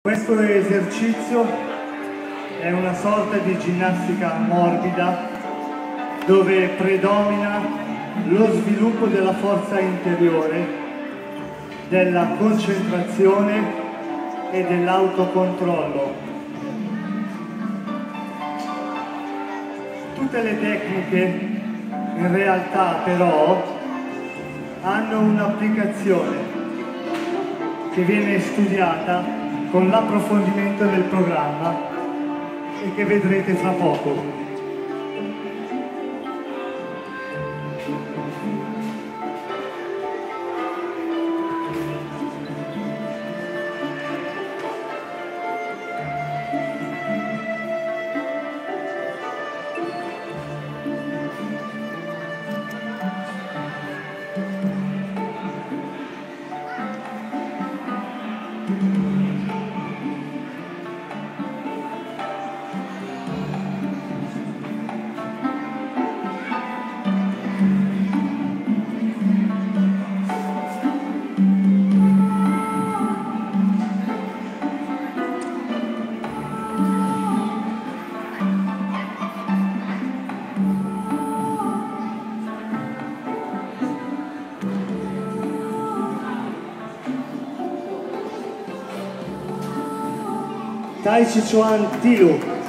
Questo esercizio è una sorta di ginnastica morbida dove predomina lo sviluppo della forza interiore, della concentrazione e dell'autocontrollo. Tutte le tecniche in realtà però hanno un'applicazione che viene studiata con l'approfondimento del programma e che vedrete fra poco. Tai Chi Chuan Tilu.